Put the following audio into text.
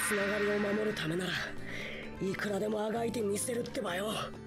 つながりを守るためならいくらでもあがいてみせるってばよ。